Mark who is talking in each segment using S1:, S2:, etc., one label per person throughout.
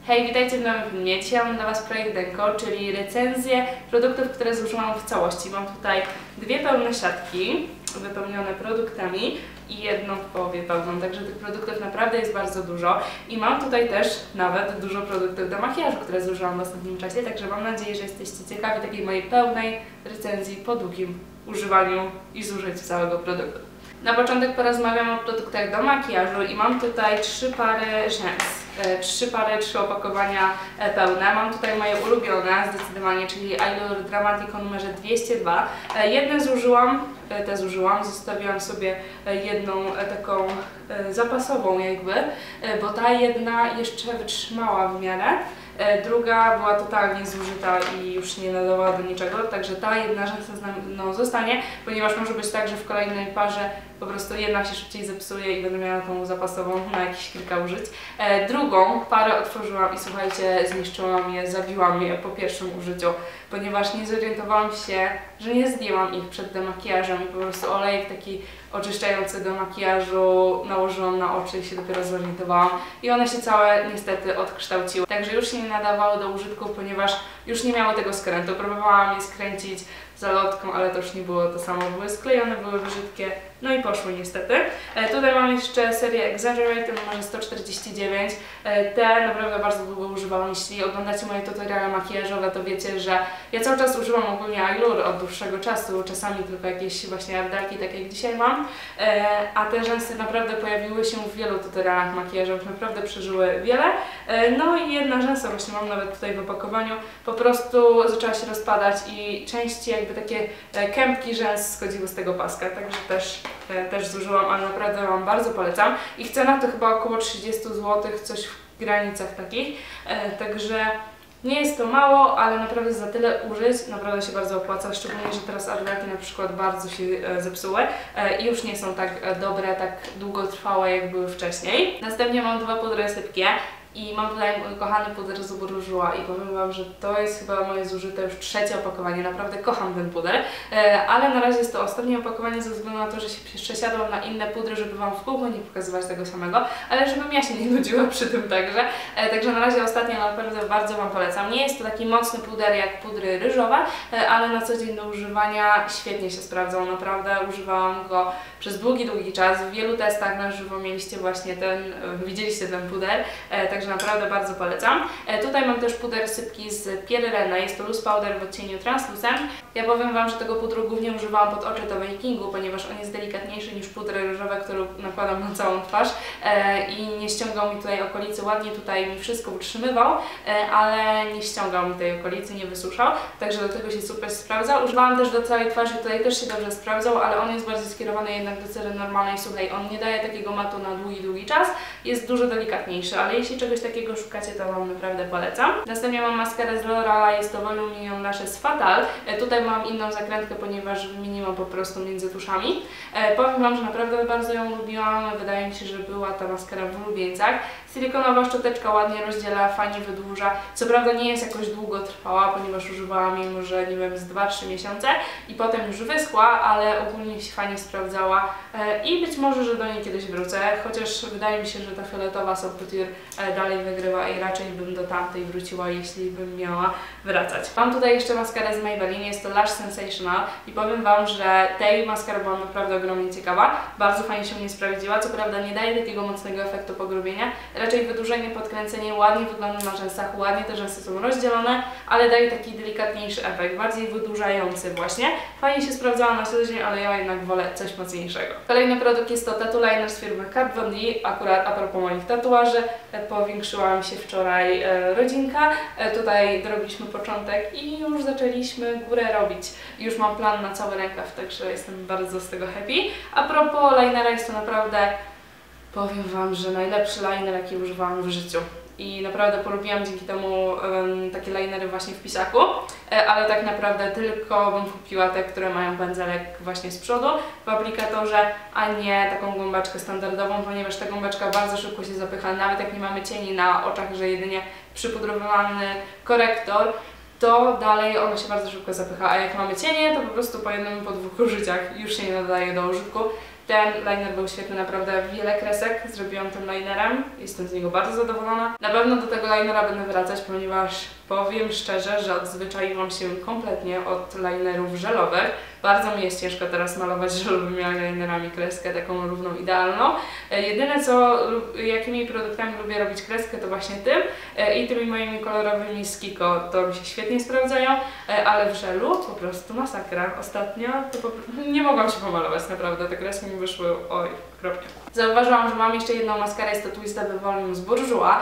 S1: Hej, witajcie w nowym filmie. Dzisiaj mam dla Was projekt Denko, czyli recenzję produktów, które zużyłam w całości. Mam tutaj dwie pełne siatki wypełnione produktami i jedną w połowie pełną, także tych produktów naprawdę jest bardzo dużo. I mam tutaj też nawet dużo produktów do makijażu, które zużyłam w ostatnim czasie, także mam nadzieję, że jesteście ciekawi takiej mojej pełnej recenzji po długim używaniu i zużyciu całego produktu. Na początek porozmawiam o produktach do makijażu i mam tutaj trzy pary rzęs. Trzy opakowania pełne. Mam tutaj moje ulubione zdecydowanie, czyli Eyelure Dramatic o numerze 202. Jedne zużyłam, te zużyłam, zostawiłam sobie jedną taką zapasową jakby, bo ta jedna jeszcze wytrzymała w miarę. Druga była totalnie zużyta i już nie nadawała do niczego, także ta jedna rzęsa zostanie, ponieważ może być tak, że w kolejnej parze po prostu jedna się szybciej zepsuje i będę miała tą zapasową na jakieś kilka użyć. Drugą parę otworzyłam i słuchajcie, zniszczyłam je, zabiłam je po pierwszym użyciu, ponieważ nie zorientowałam się, że nie zdjęłam ich przed demakijażem i po prostu olejek taki oczyszczający do makijażu nałożyłam na oczy i się dopiero zorientowałam i one się całe niestety odkształciły. Także już się nie nadawały do użytku, ponieważ już nie miały tego skrętu. Próbowałam je skręcić zalotką, ale to już nie było to samo. Były sklejone, były brzydkie, no i poszły niestety. Tutaj mam jeszcze serię Exaggerate numer 149. Te naprawdę bardzo długo używałam. Jeśli oglądacie moje tutoriale makijażowe, to wiecie, że ja cały czas używam ogólnie Eyelure od dłuższego czasu, czasami tylko jakieś właśnie ardarki, tak jak dzisiaj mam. A te rzęsy naprawdę pojawiły się w wielu tutorialach makijażowych, naprawdę przeżyły wiele. No i jedna rzęsa, właśnie mam nawet tutaj w opakowaniu, po prostu zaczęła się rozpadać i części jakby takie kępki rzęs schodziły z tego paska, także też zużyłam, ale naprawdę Wam bardzo polecam. Ich cena to chyba około 30 zł, coś w granicach takich, także nie jest to mało, ale naprawdę za tyle użyć naprawdę się bardzo opłaca, szczególnie, że teraz ardarki na przykład bardzo się zepsuły i już nie są tak dobre, tak długotrwałe jak były wcześniej. Następnie mam dwa pudry sypkie. I mam tutaj mój kochany puder z Bourjois i powiem Wam, że to jest chyba moje zużyte już trzecie opakowanie. Naprawdę kocham ten puder, ale na razie jest to ostatnie opakowanie ze względu na to, że się przesiadłam na inne pudry, żeby Wam w kółko nie pokazywać tego samego, ale żebym ja się nie nudziła przy tym także. Także na razie ostatnio naprawdę bardzo Wam polecam. Nie jest to taki mocny puder jak pudry ryżowe, ale na co dzień do używania świetnie się sprawdzał. Naprawdę używałam go przez długi czas. W wielu testach na żywo mieliście właśnie widzieliście ten puder. Także naprawdę bardzo polecam. Tutaj mam też puder sypki z Pierre Rene, jest to loose powder w odcieniu Translucent. Ja powiem Wam, że tego pudru głównie używałam pod oczy do makingu, ponieważ on jest delikatniejszy niż pudry ryżowe, którą nakładam na całą twarz i nie ściągał mi tutaj okolicy, ładnie tutaj mi wszystko utrzymywał, ale nie ściągał mi tej okolicy, nie wysuszał, także do tego się super sprawdzał. Używałam też do całej twarzy, tutaj też się dobrze sprawdzał, ale on jest bardziej skierowany jednak do cery normalnej, suchej. On nie daje takiego matu na długi czas, jest dużo delikatniejszy, ale jeśli czegoś takiego szukacie, to Wam naprawdę polecam. Następnie mam maskarę z L'Oreal, jest to Volume Lashes Fatal. Tutaj mam inną zakrętkę, ponieważ wymieniłam po prostu między tuszami. Powiem Wam, że naprawdę bardzo ją lubiłam, wydaje mi się, że była ta maskara w ulubieńcach. Silikonowa szczoteczka ładnie rozdziela, fajnie wydłuża. Co prawda nie jest jakoś długo trwała, ponieważ używałam jej może, nie wiem, z 2-3 miesiące i potem już wyschła, ale ogólnie się fajnie sprawdzała i być może, że do niej kiedyś wrócę, chociaż wydaje mi się, że ta fioletowa Soft Couture dalej wygrywa i raczej bym do tamtej wróciła, jeśli bym miała wracać. Mam tutaj jeszcze maskarę z Maybelline, jest to Lash Sensational i powiem Wam, że tej maskary byłam naprawdę ogromnie ciekawa. Bardzo fajnie się mnie sprawdziła, co prawda nie daje takiego mocnego efektu pogrubienia, raczej wydłużenie, podkręcenie, ładnie wygląda na rzęsach, ładnie te rzęsy są rozdzielone, ale daje taki delikatniejszy efekt, bardziej wydłużający właśnie. Fajnie się sprawdzała na co dzień, ale ja jednak wolę coś mocniejszego. Kolejny produkt jest to Tattoo Liner z firmy Kat Von D, akurat a propos moich tatuaży. Powiększyła mi się wczoraj rodzinka, tutaj dorobiliśmy początek i już zaczęliśmy górę robić. Już mam plan na cały rękaw, także jestem bardzo z tego happy. A propos linera, jest to naprawdę, powiem Wam, że najlepszy liner, jaki używałam w życiu. I naprawdę polubiłam dzięki temu takie linery właśnie w pisaku, ale tak naprawdę tylko bym kupiła te, które mają pędzelek właśnie z przodu w aplikatorze, a nie taką gąbeczkę standardową, ponieważ ta gąbeczka bardzo szybko się zapycha, nawet jak nie mamy cieni na oczach, że jedynie przypudrowany korektor, to dalej ono się bardzo szybko zapycha, a jak mamy cienie, to po prostu po jednym, po dwóch użyciach już się nie nadaje do użytku. Ten liner był świetny, naprawdę wiele kresek zrobiłam tym linerem. Jestem z niego bardzo zadowolona. Na pewno do tego linera będę wracać, ponieważ powiem szczerze, że odzwyczaiłam się kompletnie od linerów żelowych. Bardzo mi jest ciężko teraz malować żelowymi linerami kreskę taką równą, idealną. Jedyne jakimi produktami lubię robić kreskę, to właśnie tym i tymi moimi kolorowymi z Kiko, to mi się świetnie sprawdzają, ale w żelu po prostu masakra. Ostatnio to nie mogłam się pomalować, naprawdę, te kreski mi wyszły, oj, kropka. Zauważyłam, że mam jeszcze jedną maskarę, jest to Twista The Volume z Bourjois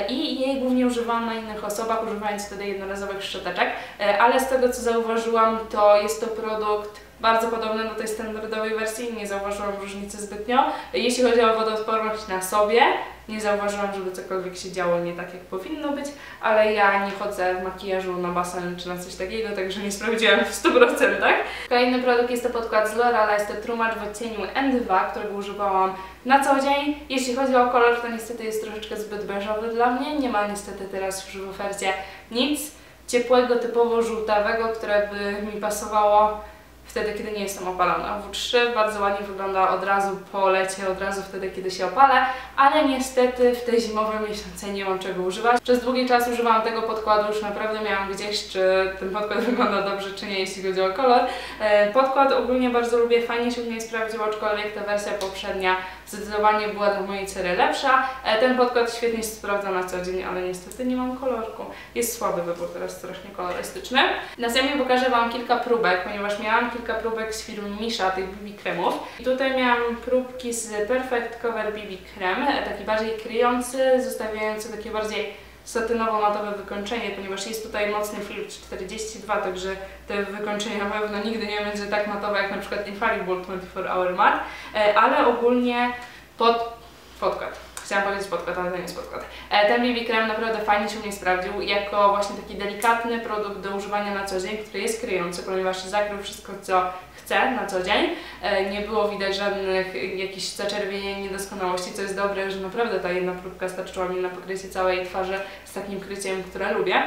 S1: i jej głównie używałam na innych osobach, używając wtedy jednorazowych szczoteczek, ale z tego co zauważyłam, to jest to produkt bardzo podobny do tej standardowej wersji, nie zauważyłam różnicy zbytnio. Jeśli chodzi o wodoodporność na sobie, nie zauważyłam, żeby cokolwiek się działo nie tak jak powinno być, ale ja nie chodzę w makijażu na basen czy na coś takiego, także nie sprawdziłam w 100%. Kolejny produkt jest to podkład z L'Oreal, jest to Trumacz w odcieniu N2, którego używałam na co dzień. Jeśli chodzi o kolor, to niestety jest troszeczkę zbyt beżowy dla mnie, nie ma niestety teraz już w ofercie nic ciepłego, typowo żółtawego, które by mi pasowało wtedy, kiedy nie jestem opalona. W3 bardzo ładnie wygląda od razu po lecie, od razu wtedy, kiedy się opalę, ale niestety w te zimowe miesiące nie mam czego używać. Przez długi czas używałam tego podkładu, już naprawdę miałam gdzieś, czy ten podkład wygląda dobrze, czy nie, jeśli chodzi o kolor. Podkład ogólnie bardzo lubię, fajnie się w niej sprawdził, aczkolwiek ta wersja poprzednia zdecydowanie była dla mojej cery lepsza. Ten podkład świetnie się sprawdza na co dzień, ale niestety nie mam kolorku. Jest słaby wybór teraz, strasznie kolorystyczny. Następnie pokażę Wam kilka próbek, ponieważ miałam kilka próbek z firmy Misha, tych BB kremów. I tutaj miałam próbki z Perfect Cover BB krem, taki bardziej kryjący, zostawiający takie bardziej satynowo-matowe wykończenie, ponieważ jest tutaj mocny filtr 42, także te wykończenie na pewno nigdy nie będzie tak matowe jak na przykład Infallible 24 Hour Matte, ale ogólnie podkład. Chciałam powiedzieć podkład, ale to nie jest podkład. Ten BB krem naprawdę fajnie się u mnie sprawdził jako właśnie taki delikatny produkt do używania na co dzień, który jest kryjący, ponieważ zakrył wszystko, co chcę na co dzień. Nie było widać żadnych jakichś zaczerwienień, niedoskonałości, co jest dobre, że naprawdę ta jedna próbka starczyła mi na pokrycie całej twarzy z takim kryciem, które lubię.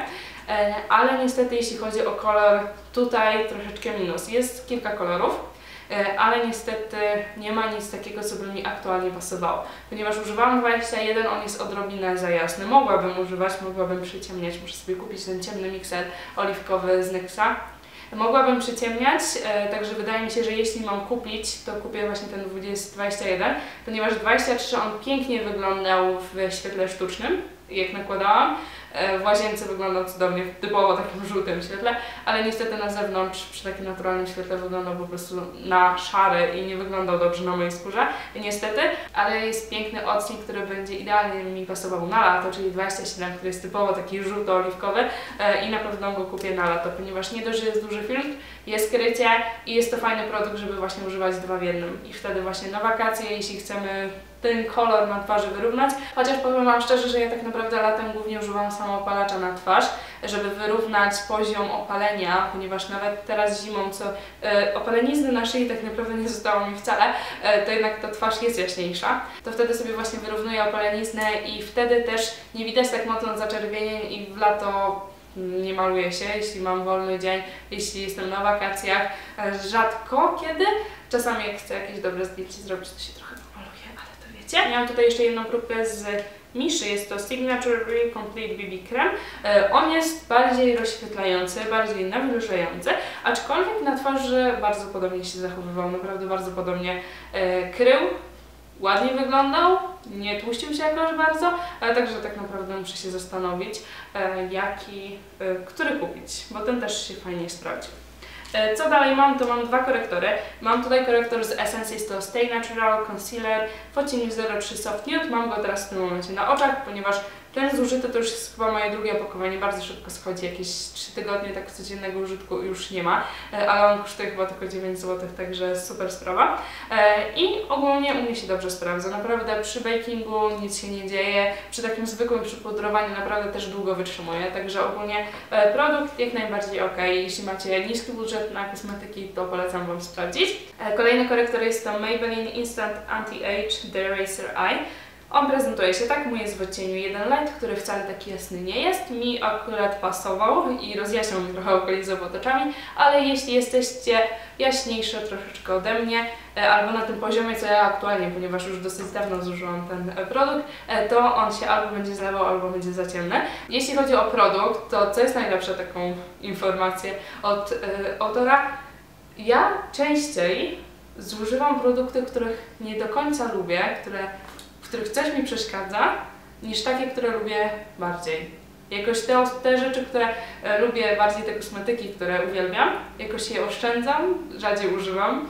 S1: Ale niestety jeśli chodzi o kolor, tutaj troszeczkę minus. Jest kilka kolorów, ale niestety nie ma nic takiego, co by mi aktualnie pasowało. Ponieważ używałam 21, on jest odrobinę za jasny. Mogłabym używać, mogłabym przyciemniać, muszę sobie kupić ten ciemny mikser oliwkowy z NYXa. Mogłabym przyciemniać, także wydaje mi się, że jeśli mam kupić, to kupię właśnie ten 21, ponieważ 23 on pięknie wyglądał w świetle sztucznym, jak nakładałam. W łazience wyglądał cudownie, typowo takim żółtym świetle, ale niestety na zewnątrz przy takim naturalnym świetle wyglądał po prostu na szary i nie wyglądał dobrze na mojej skórze, niestety, ale jest piękny odcień, który będzie idealnie mi pasował na lato, czyli 27, który jest typowo taki żółto-oliwkowy i na pewno go kupię na lato, ponieważ nie dość, że jest duży filtr, jest krycie i jest to fajny produkt, żeby właśnie używać dwa w jednym i wtedy właśnie na wakacje, jeśli chcemy ten kolor na twarzy wyrównać, chociaż powiem Wam szczerze, że ja tak naprawdę latem głównie używam samoopalacza na twarz, żeby wyrównać poziom opalenia, ponieważ nawet teraz zimą, co opalenizny na szyi tak naprawdę nie zostało mi wcale, to jednak ta twarz jest jaśniejsza, to wtedy sobie właśnie wyrównuję opaleniznę i wtedy też nie widać tak mocno zaczerwienień i w lato nie maluję się, jeśli mam wolny dzień, jeśli jestem na wakacjach, rzadko kiedy, czasami jak chcę jakieś dobre zdjęcie zrobić, to się trochę pomaluję, ale to wiecie. Miałam tutaj jeszcze jedną próbkę z Miszy, jest to Signature Real Complete BB Krem. On jest bardziej rozświetlający, bardziej nawilżający, aczkolwiek na twarzy bardzo podobnie się zachowywał, naprawdę bardzo podobnie krył. Ładnie wyglądał, nie tłuścił się jakoś bardzo, ale także tak naprawdę muszę się zastanowić, który kupić, bo ten też się fajnie sprawdził. Co dalej mam? To mam dwa korektory. Mam tutaj korektor z Essence, jest to Stay Natural Concealer w odcieniu 03 Soft Nude. Mam go teraz w tym momencie na oczach, ponieważ ten zużyty to już jest chyba moje drugie opakowanie, bardzo szybko schodzi, jakieś 3 tygodnie tak codziennego użytku już nie ma, ale on kosztuje chyba tylko 9 zł, także super sprawa. I ogólnie u mnie się dobrze sprawdza, naprawdę przy bakingu nic się nie dzieje, przy takim zwykłym przypudrowaniu naprawdę też długo wytrzymuje, także ogólnie produkt jak najbardziej ok. Jeśli macie niski budżet na kosmetyki, to polecam Wam sprawdzić. Kolejny korektor jest to Maybelline Instant Anti-Age The Eraser Eye. On prezentuje się tak, mój jest w odcieniu 1 Light, który wcale taki jasny nie jest. Mi akurat pasował i rozjaśniał mi trochę okolice pod oczami, ale jeśli jesteście jaśniejsze troszeczkę ode mnie, albo na tym poziomie, co ja aktualnie, ponieważ już dosyć dawno zużyłam ten produkt, to on się albo będzie zlewał, albo będzie za ciemny. Jeśli chodzi o produkt, to co jest najlepsze, taką informację od autora, ja częściej zużywam produkty, których nie do końca lubię, w których coś mi przeszkadza, niż takie, które lubię bardziej. Jakoś te rzeczy, które lubię, bardziej te kosmetyki, które uwielbiam, jakoś je oszczędzam, rzadziej używam,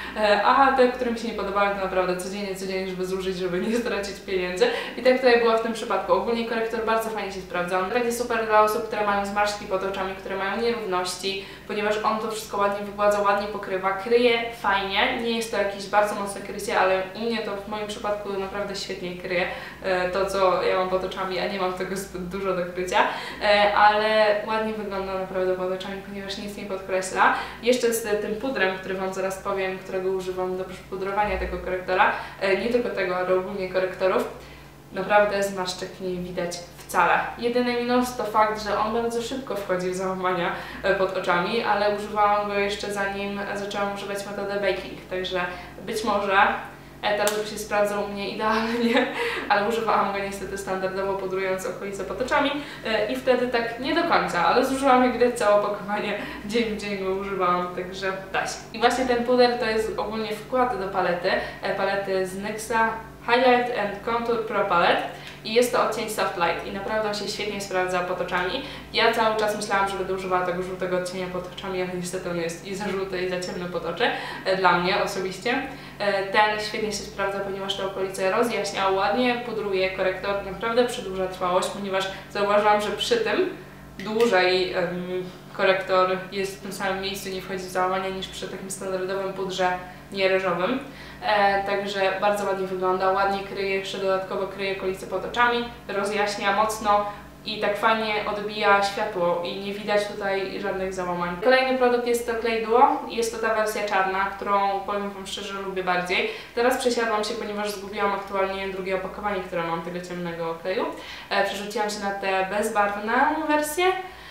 S1: a te, które mi się nie podobały, to naprawdę codziennie, żeby zużyć, żeby nie stracić pieniędzy. I tak tutaj było w tym przypadku. Ogólnie korektor bardzo fajnie się sprawdza. On będzie super dla osób, które mają zmarszczki pod oczami, które mają nierówności, ponieważ on to wszystko ładnie wygładza, ładnie pokrywa, kryje fajnie. Nie jest to jakieś bardzo mocne krycie, ale u mnie to w moim przypadku naprawdę świetnie kryje to, co ja mam pod oczami, a nie mam tego zbyt dużo do krycia, ale ładnie wygląda naprawdę pod oczami, ponieważ nic nie podkreśla. Jeszcze z tym pudrem, który Wam zaraz powiem, którego używam do przypudrowania tego korektora, nie tylko tego, ale ogólnie korektorów, naprawdę zmarszczek nie widać wcale. Jedyny minus to fakt, że on bardzo szybko wchodzi w załamania pod oczami, ale używałam go jeszcze zanim zaczęłam używać metodę baking, także być może etal by się sprawdzał u mnie idealnie, ale używałam go niestety standardowo, pudrując okolice pod oczami i wtedy tak nie do końca, ale zużyłam jak widać całe opakowanie, dzień w dzień go używałam, także da się. I właśnie ten puder to jest ogólnie wkład do palety z NYXa Highlight and Contour Pro Palette i jest to odcień Soft Light i naprawdę on się świetnie sprawdza pod oczami. Ja cały czas myślałam, że będę używała tego żółtego odcienia pod oczami, ale niestety on jest i za żółty, i za ciemny pod oczy, dla mnie osobiście. Ten świetnie się sprawdza, ponieważ te okolice rozjaśnia, ładnie pudruje, korektor naprawdę przedłuża trwałość, ponieważ zauważyłam, że przy tym dłużej korektor jest w tym samym miejscu, nie wchodzi w załamania niż przy takim standardowym pudrze nieryżowym. Także bardzo ładnie wygląda, ładnie kryje, jeszcze dodatkowo kryje okolice pod oczami, rozjaśnia mocno i tak fajnie odbija światło i nie widać tutaj żadnych załamań. Kolejny produkt jest to klej Duo. Jest to ta wersja czarna, którą powiem Wam szczerze lubię bardziej. Teraz przesiadłam się, ponieważ zgubiłam aktualnie drugie opakowanie, które mam tego ciemnego kleju. Przerzuciłam się na tę bezbarwną wersję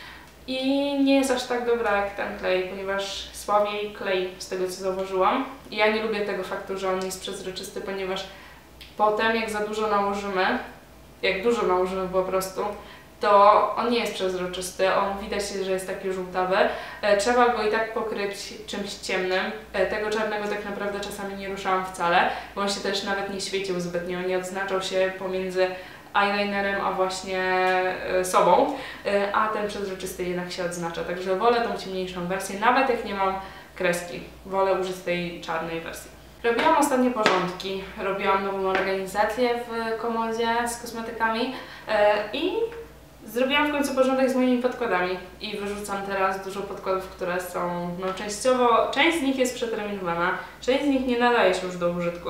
S1: i nie jest aż tak dobra jak ten klej, ponieważ słabiej klei z tego co zauważyłam. I ja nie lubię tego faktu, że on jest przezroczysty, ponieważ potem jak za dużo nałożymy, jak dużo nałożymy po prostu, to on nie jest przezroczysty, on widać, że jest taki żółtawy. Trzeba go i tak pokryć czymś ciemnym. Tego czarnego tak naprawdę czasami nie ruszałam wcale, bo on się też nawet nie świecił zbytnio, nie odznaczał się pomiędzy eyelinerem a właśnie sobą, a ten przezroczysty jednak się odznacza, także wolę tą ciemniejszą wersję, nawet jak nie mam kreski, wolę użyć tej czarnej wersji. Robiłam ostatnio porządki, robiłam nową organizację w komodzie z kosmetykami i zrobiłam w końcu porządek z moimi podkładami i wyrzucam teraz dużo podkładów, które są częściowo, część z nich jest przeterminowana, część z nich nie nadaje się już do użytku.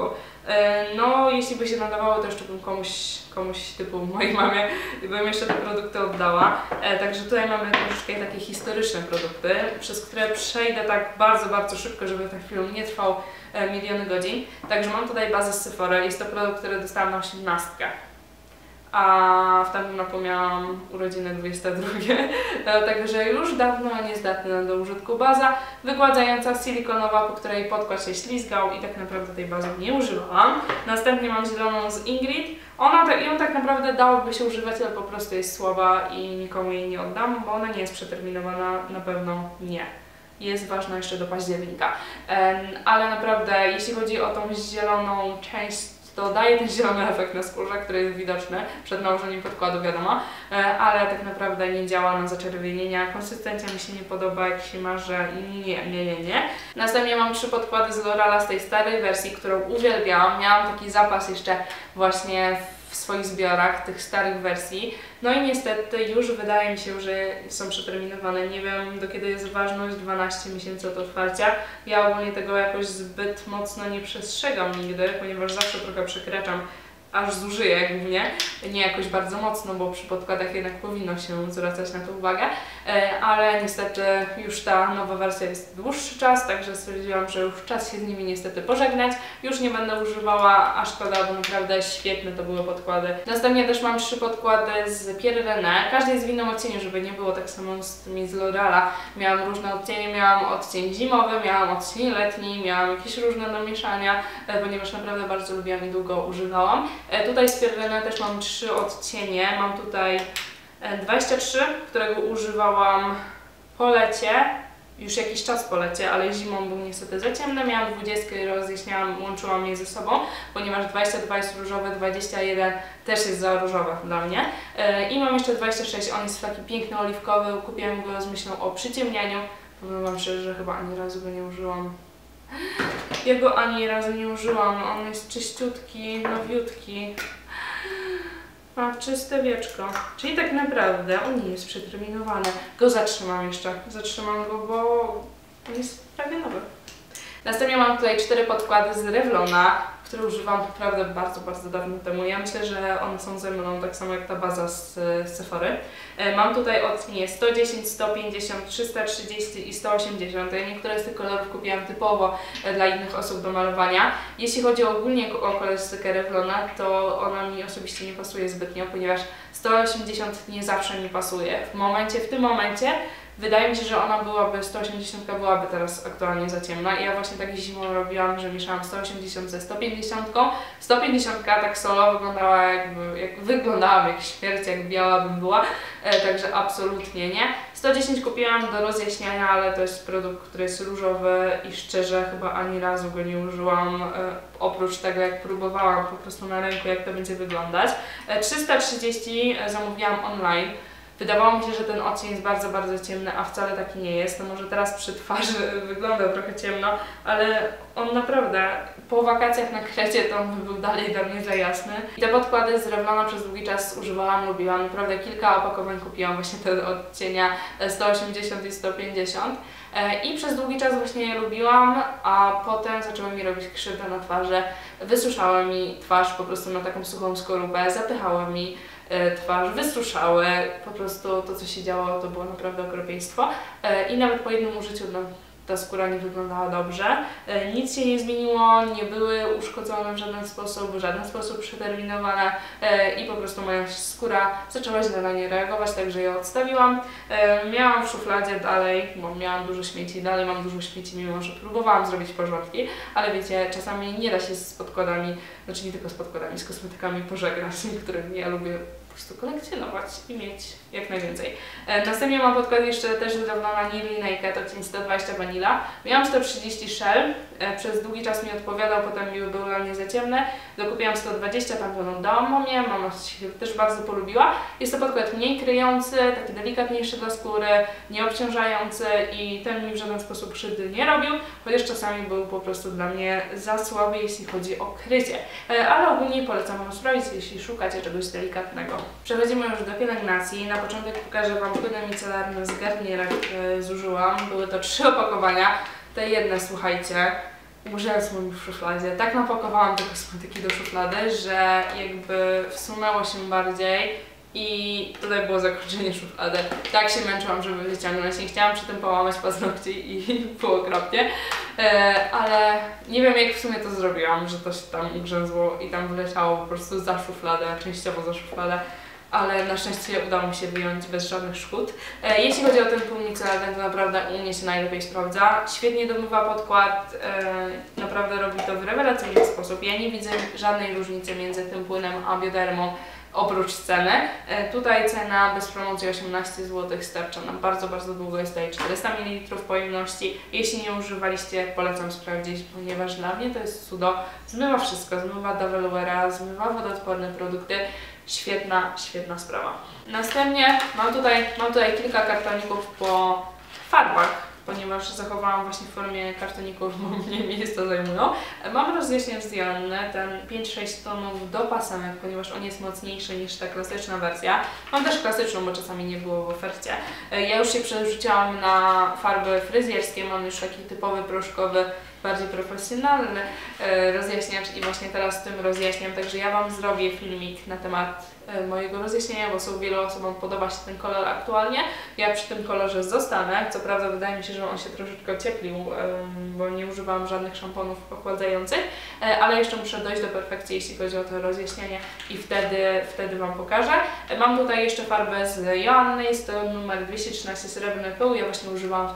S1: No, jeśli by się nadawało, to jeszcze bym komuś typu mojej mamie bym jeszcze te produkty oddała. Także tutaj mamy troszeczkę takie historyczne produkty, przez które przejdę tak bardzo szybko, żeby ten film nie trwał miliony godzin. Także mam tutaj bazę z Sephora, jest to produkt, który dostałam na 18. A w tamtym roku miałam urodziny 22, także już dawno niezdatna do użytku baza, wygładzająca silikonowa, po której podkład się ślizgał i tak naprawdę tej bazy nie używałam. Następnie mam zieloną z Ingrid, ją tak naprawdę dałoby się używać, ale po prostu jest słaba i nikomu jej nie oddam, bo ona nie jest przeterminowana, na pewno nie. Jest ważna jeszcze do października, ale naprawdę jeśli chodzi o tą zieloną część, to daje ten zielony efekt na skórze, który jest widoczny przed nałożeniem podkładu, wiadomo, ale tak naprawdę nie działa na zaczerwienienia, konsystencja mi się nie podoba, jak się marzę, nie. Następnie mam 3 podkłady z L'Oreala z tej starej wersji, którą uwielbiałam, miałam taki zapas jeszcze właśnie w swoich zbiorach tych starych wersji, no i niestety już wydaje mi się, że są przeterminowane, nie wiem do kiedy jest ważność, 12 miesięcy od otwarcia. Ja ogólnie tego jakoś zbyt mocno nie przestrzegam nigdy, ponieważ zawsze trochę przekraczam aż zużyję głównie, nie jakoś bardzo mocno, bo przy podkładach jednak powinno się zwracać na to uwagę, ale niestety już ta nowa wersja jest dłuższy czas, także stwierdziłam, że już czas się z nimi niestety pożegnać. Już nie będę używała, a szkoda, bo naprawdę świetne to były podkłady. Następnie też mam 3 podkłady z Pierre René. Każdy jest w innym odcieniu, żeby nie było tak samo z tymi z L'Oreala. Miałam różne odcienie, miałam odcień zimowy, miałam odcień letni, miałam jakieś różne do mieszania, ponieważ naprawdę bardzo lubiłam i długo używałam. Tutaj z Pierre René też mam 3 odcienie. Mam tutaj 23, którego używałam po lecie, już jakiś czas po lecie, ale zimą był niestety za ciemny. Miałam 20 i rozjaśniałam, łączyłam je ze sobą, ponieważ 22 jest różowy, 21 też jest za różowy dla mnie. I mam jeszcze 26, on jest taki piękny, oliwkowy, kupiłam go z myślą o przyciemnianiu. Powiem Wam szczerze, że chyba ani razu go nie użyłam. Ja go ani razu nie użyłam, on jest czyściutki, nowiutki. Ma czyste wieczko, czyli tak naprawdę on nie jest przeterminowany. Go zatrzymam jeszcze, zatrzymam go, bo on jest prawie nowy. Następnie mam tutaj 4 podkłady z Revlona, które używam naprawdę bardzo dawno temu. Ja myślę, że one są ze mną tak samo jak ta baza z Sephory. Mam tutaj odcienie 110, 150, 330 i 180. Niektóre z tych kolorów kupiłam typowo dla innych osób do malowania. Jeśli chodzi ogólnie o kolorystykę Revlona, to ona mi osobiście nie pasuje zbytnio, ponieważ 180 nie zawsze mi pasuje. W tym momencie wydaje mi się, że ona byłaby, 180 byłaby teraz aktualnie za ciemna i ja właśnie tak zimą robiłam, że mieszałam 180 ze 150. 150 tak solo wyglądała wyglądałam jak śmierć, jak biała bym była, także absolutnie nie. 110 kupiłam do rozjaśniania, ale to jest produkt, który jest różowy i szczerze chyba ani razu go nie użyłam, oprócz tego jak próbowałam po prostu na ręku, jak to będzie wyglądać. 330 zamówiłam online. Wydawało mi się, że ten odcień jest bardzo ciemny, a wcale taki nie jest. No może teraz przy twarzy wygląda trochę ciemno, ale on naprawdę po wakacjach na Krecie to on był dalej dla mnie za jasny. I te podkłady z Revlona przez długi czas używałam, lubiłam. Naprawdę kilka opakowań kupiłam właśnie te odcienia 180 i 150. I przez długi czas właśnie je lubiłam, a potem zaczęły mi robić krzywdę na twarzy. Wysuszały mi twarz po prostu na taką suchą skorupę, zapychały mi twarz, wysuszały, po prostu to co się działo to było naprawdę okropieństwo i nawet po jednym użyciu ta skóra nie wyglądała dobrze. Nic się nie zmieniło, nie były uszkodzone w żaden sposób przeterminowane i po prostu moja skóra zaczęła źle na nie reagować, także je odstawiłam. Miałam w szufladzie dalej, bo miałam dużo śmieci, dalej mam dużo śmieci, mimo że próbowałam zrobić porządki, ale wiecie, czasami nie da się z podkładami, znaczy nie tylko z podkładami, z kosmetykami pożegnać, którymi ja lubię po prostu kolekcjonować i mieć jak najwięcej. Następnie mam podkład jeszcze też z Revlona Nearly Naked, odcień 120 Vanilla. Miałam 130 Shell, przez długi czas mi odpowiadał, potem mi był dla mnie za ciemne. Dokupiłam 120, tam to oddałam mamie, mama się też bardzo polubiła. Jest to podkład mniej kryjący, taki delikatniejszy dla skóry, nieobciążający i ten mi w żaden sposób krzywdy nie robił, chociaż czasami był po prostu dla mnie za słaby, jeśli chodzi o krycie. Ale ogólnie polecam Wam sprawdzić, jeśli szukacie czegoś delikatnego. Przechodzimy już do pielęgnacji. Na początek pokażę Wam płyny micelarne z Garniera, które zużyłam. Były to 3 opakowania. Te jedne, słuchajcie, użyłam sobie w szufladzie. Tak napakowałam te kosmetyki do szuflady, że jakby wsunęło się bardziej i tutaj było zakończenie szuflady. Tak się męczyłam, żeby wyciągnąć. Nie chciałam przy tym połamać paznokci i było okropnie. Ale nie wiem jak w sumie to zrobiłam, że to się tam ugrzęzło i tam wyleciało po prostu za szufladę, częściowo za szufladę. Ale na szczęście udało mi się wyjąć bez żadnych szkód. Jeśli chodzi o ten płyn micelarny, to naprawdę u mnie się najlepiej sprawdza. Świetnie domywa podkład, naprawdę robi to w rewelacyjny sposób. Ja nie widzę żadnej różnicy między tym płynem a Biodermą oprócz ceny. Tutaj cena bez promocji 18 zł starcza nam bardzo długo, jest tutaj 400 ml pojemności. Jeśli nie używaliście, polecam sprawdzić, ponieważ dla mnie to jest cudo. Zmywa wszystko, zmywa Daveluera, zmywa wodoodporne produkty. Świetna sprawa. Następnie mam tutaj kilka kartoników po farbach, ponieważ zachowałam właśnie w formie kartoników, bo mnie miejsca zajmują. Mam rozjaśniacz z Diony, ten 5-6 tonów do pasemek, ponieważ on jest mocniejszy niż ta klasyczna wersja. Mam też klasyczną, bo czasami nie było w ofercie. Ja już się przerzuciłam na farby fryzjerskie, mam już taki typowy proszkowy bardziej profesjonalny rozjaśniacz i właśnie teraz tym rozjaśniam, także ja Wam zrobię filmik na temat mojego rozjaśnienia włosów. Wielu osobom podoba się ten kolor aktualnie. Ja przy tym kolorze zostanę. Co prawda wydaje mi się, że on się troszeczkę ocieplił, bo nie używałam żadnych szamponów ochładzających, ale jeszcze muszę dojść do perfekcji, jeśli chodzi o to rozjaśnienie i wtedy Wam pokażę. Mam tutaj jeszcze farbę z Joanny, jest to numer 213 Srebrny Pył. Ja właśnie używałam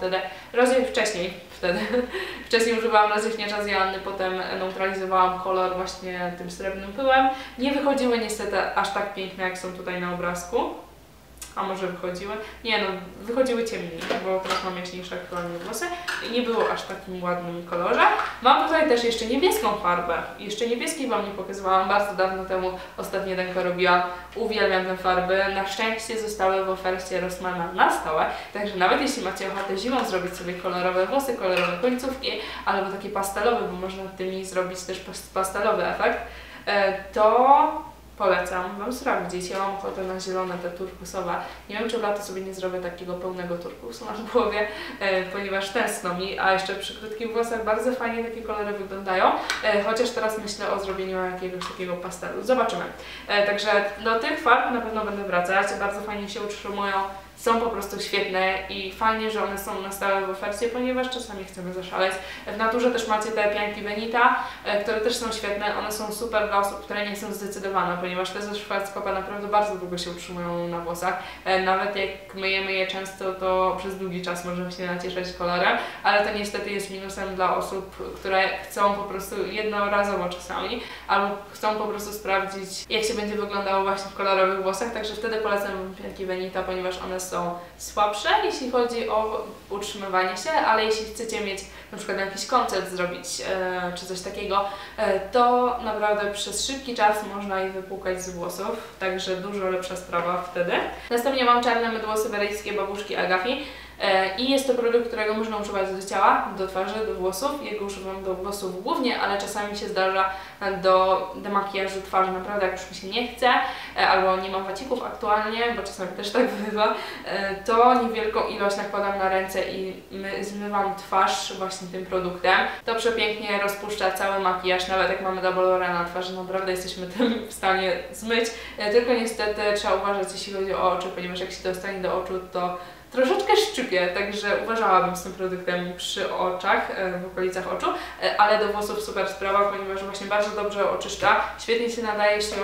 S1: wcześniej używałam rozjaśniacza z Joanny, potem neutralizowałam kolor właśnie tym srebrnym pyłem. Nie wychodziły niestety aż tak piękne, jak są tutaj na obrazku. A może wychodziły? Nie no, wychodziły ciemniej, bo teraz mam jaśniejsze aktualnie włosy i nie było aż w takim ładnym kolorze. Mam tutaj też jeszcze niebieską farbę. Jeszcze niebieskiej Wam nie pokazywałam, bardzo dawno temu ostatnie denko robiłam. Uwielbiam te farby. Na szczęście zostały w ofercie Rossmana na stałe, także nawet jeśli macie ochotę zimą zrobić sobie kolorowe włosy, kolorowe końcówki, albo takie pastelowe, bo można tymi zrobić też pastelowy efekt, to polecam Wam sprawdzić. Ja mam ochotę na zielone, te turkusowe. Nie wiem, czy w lato sobie nie zrobię takiego pełnego turkusu na głowie, ponieważ tęskno mi, a jeszcze przy krótkich włosach bardzo fajnie takie kolory wyglądają. Chociaż teraz myślę o zrobieniu jakiegoś takiego pastelu. Zobaczymy. Także do tych farb na pewno będę wracać. Bardzo fajnie się utrzymują. Są po prostu świetne i fajnie, że one są na stałe w ofercie, ponieważ czasami chcemy zaszaleć. W naturze też macie te pianki Benita, które też są świetne. One są super dla osób, które nie są zdecydowane, ponieważ te ze Schwarzkopfa naprawdę bardzo długo się utrzymują na włosach. Nawet jak myjemy je często, to przez długi czas możemy się nacieszać kolorem, ale to niestety jest minusem dla osób, które chcą po prostu jednorazowo czasami, albo chcą po prostu sprawdzić, jak się będzie wyglądało właśnie w kolorowych włosach, także wtedy polecam pianki Benita, ponieważ one są słabsze, jeśli chodzi o utrzymywanie się, ale jeśli chcecie mieć na przykład jakiś koncert zrobić czy coś takiego, to naprawdę przez szybki czas można je wypłukać z włosów, także dużo lepsza sprawa wtedy. Następnie mam czarne mydło syberyjskie babuszki Agafi. I jest to produkt, którego można używać do ciała, do twarzy, do włosów. Jego używam do włosów głównie, ale czasami się zdarza do demakijażu twarzy. Naprawdę jak już mi się nie chce, albo nie mam wacików aktualnie, bo czasami też tak bywa, to niewielką ilość nakładam na ręce i zmywam twarz właśnie tym produktem. To przepięknie rozpuszcza cały makijaż, nawet jak mamy double weara na twarzy, naprawdę jesteśmy tym w stanie zmyć. Tylko niestety trzeba uważać, jeśli chodzi o oczy, ponieważ jak się dostanie do oczu, to troszeczkę szczypie, także uważałabym z tym produktem przy oczach, w okolicach oczu, ale do włosów super sprawa, ponieważ właśnie bardzo dobrze oczyszcza. Świetnie się nadaje, jeśli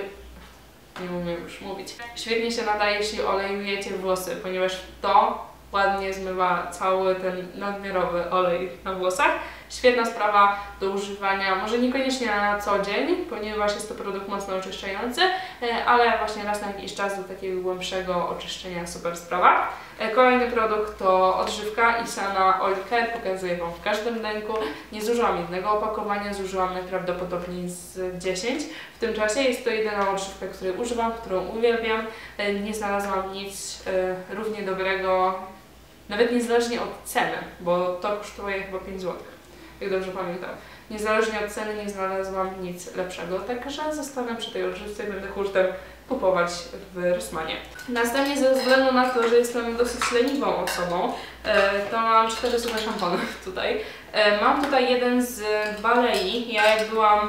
S1: nie umiem już mówić. Świetnie się nadaje, jeśli olejujecie włosy, ponieważ to ładnie zmywa cały ten nadmiarowy olej na włosach. Świetna sprawa do używania, może niekoniecznie na co dzień, ponieważ jest to produkt mocno oczyszczający, ale właśnie raz na jakiś czas do takiego głębszego oczyszczenia super sprawa. Kolejny produkt to odżywka Isana Oil Care, pokazuję Wam w każdym denku. Nie zużyłam jednego opakowania, zużyłam najprawdopodobniej z 10. W tym czasie jest to jedyna odżywka, której używam, którą uwielbiam. Nie znalazłam nic równie dobrego, nawet niezależnie od ceny, bo to kosztuje chyba 5 zł. Jak dobrze pamiętam. Niezależnie od ceny nie znalazłam nic lepszego, także zostanę przy tej odżywce i będę hurtem kupować w Rossmanie. Następnie ze względu na to, że jestem dosyć leniwą osobą, to mam 4 suche szampony tutaj. Mam tutaj jeden z Balei. Ja jak byłam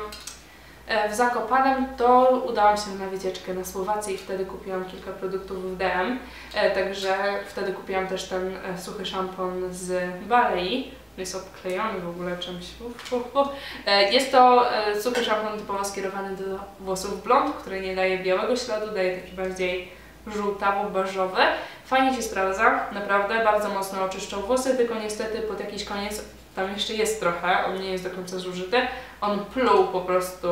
S1: w Zakopanem, to udałam się na wycieczkę na Słowację i wtedy kupiłam kilka produktów w DM, także wtedy kupiłam też ten suchy szampon z Balei. Jest odklejony w ogóle czymś. Jest to suchy szampon typowo skierowany do włosów blond, który nie daje białego śladu, daje taki bardziej żółtawo-beżowy. Fajnie się sprawdza, naprawdę bardzo mocno oczyszczał włosy, tylko niestety pod jakiś koniec tam jeszcze jest trochę, on nie jest do końca zużyty. On pluł po prostu,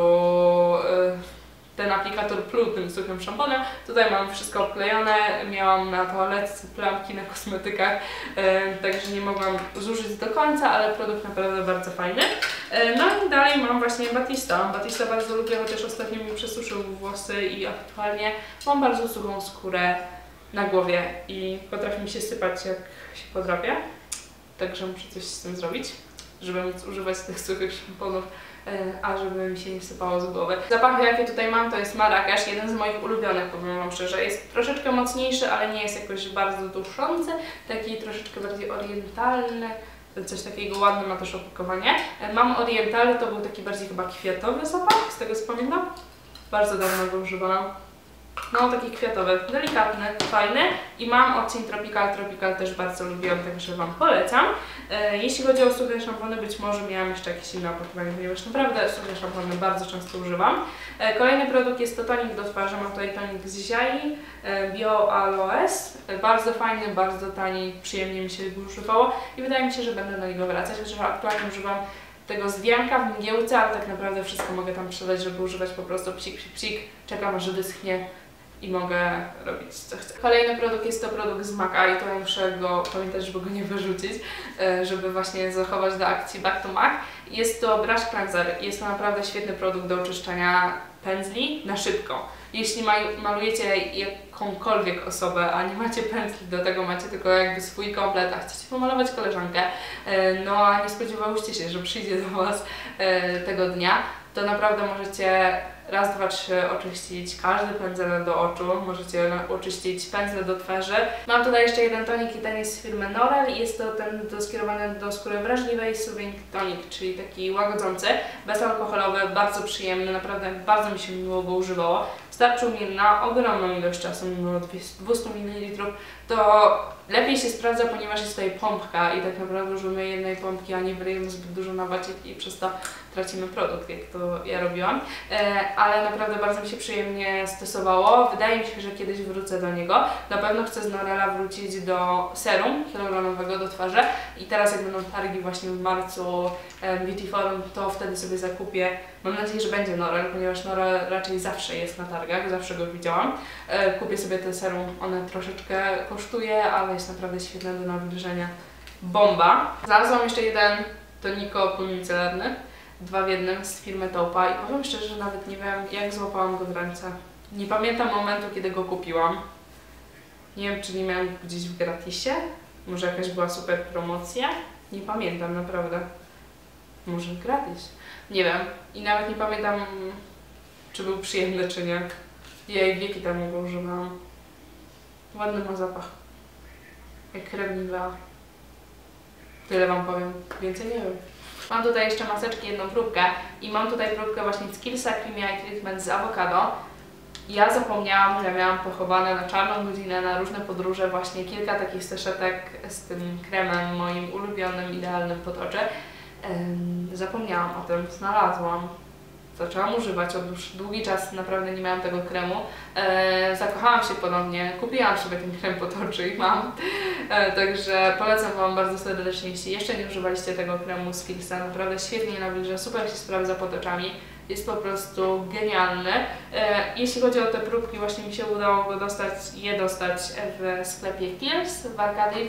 S1: ten aplikator pluł tym suchym szamponem. Tutaj mam wszystko obklejone, miałam na toaletce plamki na kosmetykach, także nie mogłam zużyć do końca, ale produkt naprawdę bardzo fajny. No i dalej mam właśnie Batista. Batista bardzo lubię, chociaż ostatnio mi przesuszył włosy i aktualnie mam bardzo suchą skórę na głowie i potrafi mi się sypać, jak się podrapia. Także muszę coś z tym zrobić, żeby móc używać tych suchych szamponów, a żeby mi się nie sypało z głowy. Zapachy, jakie tutaj mam, to jest Marrakesz, jeden z moich ulubionych, powiem Wam szczerze. Jest troszeczkę mocniejszy, ale nie jest jakoś bardzo duszący, taki troszeczkę bardziej orientalny, coś takiego, ładne ma też opakowanie. Mam Oriental, to był taki bardziej chyba kwiatowy zapach, z tego co pamiętam. Bardzo dawno go używałam. No taki kwiatowy, delikatny, fajny i mam odcień Tropical. Tropical też bardzo lubiłam, także Wam polecam. Jeśli chodzi o suche szampony, być może miałam jeszcze jakieś inne opakowanie, ponieważ naprawdę suche szampony bardzo często używam. Kolejny produkt jest to tonik do twarzy, mam tutaj tonik z Ziai Bio Aloes. Bardzo fajny, bardzo tani, przyjemnie mi się go używało i wydaje mi się, że będę do niego wracać, chociaż aktualnie używam tego z wianka w mgiełce, ale tak naprawdę wszystko mogę tam przelać, żeby używać po prostu psik, psik, psik. Czekam aż wyschnie i mogę robić co chcę. Kolejny produkt jest to produkt z MAC i to muszę go pamiętać, żeby go nie wyrzucić, żeby właśnie zachować do akcji Back to MAC. Jest to Brush Cleanser. Jest to naprawdę świetny produkt do oczyszczania pędzli na szybko. Jeśli malujecie jakąkolwiek osobę, a nie macie pędzli do tego, macie tylko jakby swój komplet, a chcecie pomalować koleżankę, no a nie spodziewałyście się, że przyjdzie do Was tego dnia, to naprawdę możecie raz, dwa, trzy oczyścić każdy pędzel do oczu, możecie oczyścić pędzle do twarzy. Mam tutaj jeszcze jeden tonik i ten jest z firmy Norel. Jest to ten skierowany do skóry wrażliwej, Soothing Tonic, czyli taki łagodzący, bezalkoholowy, bardzo przyjemny, naprawdę bardzo mi się miło go używało. Starczył mi na ogromną ilość czasu, mimo 200 ml, to lepiej się sprawdza, ponieważ jest tutaj pompka i tak naprawdę użyjemy jednej pompki, a nie wylejemy zbyt dużo na wacik i przez to tracimy produkt, jak to ja robiłam. Ale naprawdę bardzo mi się przyjemnie stosowało. Wydaje mi się, że kiedyś wrócę do niego. Na pewno chcę z Norela wrócić do serum hialuronowego do twarzy i teraz jak będą targi właśnie w marcu Beauty Forum, to wtedy sobie zakupię. Mam nadzieję, że będzie Norel, ponieważ Norel raczej zawsze jest na targach, zawsze go widziałam. Kupię sobie te serum, one troszeczkę kosztuje, ale jest naprawdę świetne do nawilżenia. Bomba! Znalazłam jeszcze jeden toniko micelarny, 2 w 1 z firmy Taupa i powiem szczerze, że nawet nie wiem, jak złapałam go w ręce. Nie pamiętam momentu, kiedy go kupiłam. Nie wiem, czy nie miałam gdzieś w gratisie, może jakaś była super promocja. Nie pamiętam, naprawdę. Może gratis. Nie wiem. I nawet nie pamiętam, czy był przyjemny, czy nie. Jej, wieki temu go używałam. Ładny ma zapach. Jak krem Nivea. Tyle Wam powiem. Więcej nie wiem. Mam tutaj jeszcze maseczki, jedną próbkę i mam tutaj próbkę właśnie z Kiehl's Creamy Eye Treatment z awokado. Ja zapomniałam, że miałam pochowane na czarną godzinę, na różne podróże właśnie kilka takich saszetek z tym kremem moim ulubionym, idealnym pod oczy. Zapomniałam o tym, znalazłam. Zaczęłam używać, otóż długi czas naprawdę nie miałam tego kremu. Zakochałam się ponownie, kupiłam sobie ten krem pod oczy i mam. Także polecam Wam bardzo serdecznie, jeśli jeszcze nie używaliście tego kremu z Kiehl'sa, naprawdę świetnie nawilża, super się sprawdza pod oczami. Jest po prostu genialny. Jeśli chodzi o te próbki, właśnie mi się udało go dostać w sklepie Kiehl's w Arkadii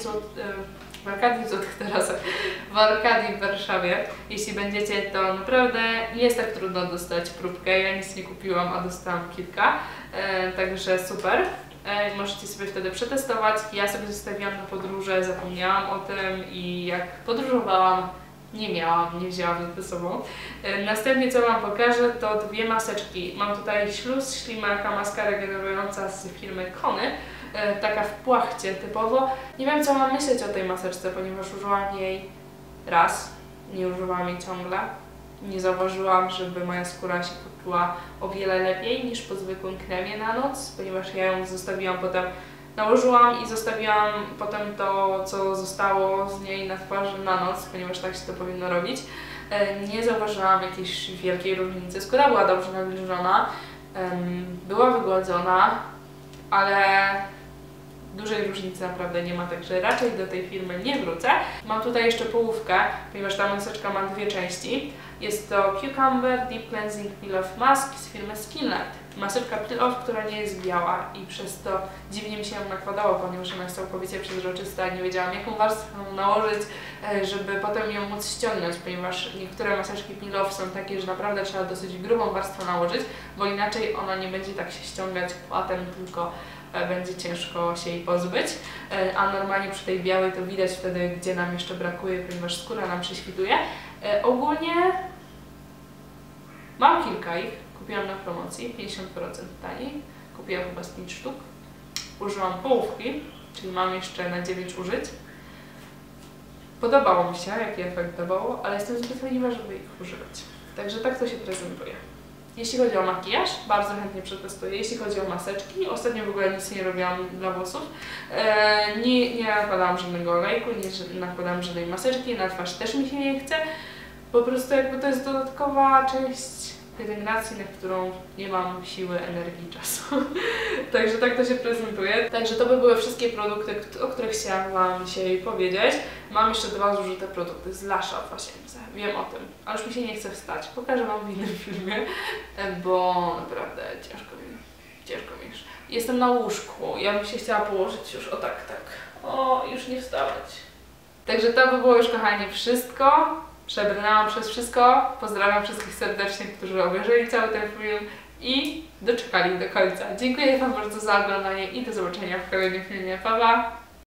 S1: w Arkadii w Warszawie. Jeśli będziecie, to naprawdę nie jest tak trudno dostać próbkę. Ja nic nie kupiłam, a dostałam kilka, także super. Możecie sobie wtedy przetestować. Ja sobie zostawiłam na podróże, zapomniałam o tym i jak podróżowałam, nie wzięłam ich ze sobą. Następnie co Wam pokażę, to 2 maseczki. Mam tutaj Śluz Ślimaka, maska regenerująca z firmy Kony. Taka w płachcie typowo. Nie wiem, co mam myśleć o tej maseczce, ponieważ użyłam jej raz, nie używałam jej ciągle. Nie zauważyłam, żeby moja skóra się poczuła o wiele lepiej niż po zwykłym kremie na noc, ponieważ ja ją zostawiłam potem, nałożyłam i zostawiłam potem to, co zostało z niej na twarzy na noc, ponieważ tak się to powinno robić. Nie zauważyłam jakiejś wielkiej różnicy. Skóra była dobrze nawilżona, była wygładzona, ale dużej różnicy naprawdę nie ma, także raczej do tej firmy nie wrócę. Mam tutaj jeszcze połówkę, ponieważ ta maseczka ma 2 części. Jest to Cucumber Deep Cleansing Peel Off Mask z firmy Skinlight. Maseczka Peel Off, która nie jest biała i przez to dziwnie mi się ją nakładało, ponieważ ona jest całkowicie przezroczysta. Nie wiedziałam, jaką warstwę nałożyć, żeby potem ją móc ściągnąć, ponieważ niektóre maseczki Peel Off są takie, że naprawdę trzeba dosyć grubą warstwę nałożyć, bo inaczej ona nie będzie tak się ściągać płatem, tylko będzie ciężko się jej pozbyć, a normalnie przy tej białej to widać wtedy, gdzie nam jeszcze brakuje, ponieważ skóra nam prześwituje. Ogólnie mam kilka ich, kupiłam na promocji, 50% taniej, kupiłam chyba z 5 sztuk, użyłam połówki, czyli mam jeszcze na 9 użyć. Podobało mi się, jaki efekt dawało, ale jestem zbyt leniwa, żeby ich używać. Także tak to się prezentuje. Jeśli chodzi o makijaż, bardzo chętnie przetestuję. Jeśli chodzi o maseczki, ostatnio w ogóle nic nie robiłam dla włosów. Nie nakładałam żadnego olejku, nie nakładałam żadnej maseczki, na twarz też mi się nie chce. Po prostu jakby to jest dodatkowa część pielęgnacji, na którą nie mam siły, energii, czasu. Także tak to się prezentuje. Także to by były wszystkie produkty, o których chciałam Wam dzisiaj powiedzieć. Mam jeszcze 2 zużyte produkty z Lasha w łazience. Wiem o tym, ale już mi się nie chce wstać. Pokażę Wam w innym filmie, bo naprawdę ciężko mi już. Jestem na łóżku. Ja bym się chciała położyć już o tak. O, już nie wstawać. Także to by było już, kochani, wszystko. Przebrnęłam przez wszystko. Pozdrawiam wszystkich serdecznie, którzy obejrzeli cały ten film i doczekali do końca. Dziękuję Wam bardzo za oglądanie i do zobaczenia w kolejnym filmie. Pa, pa!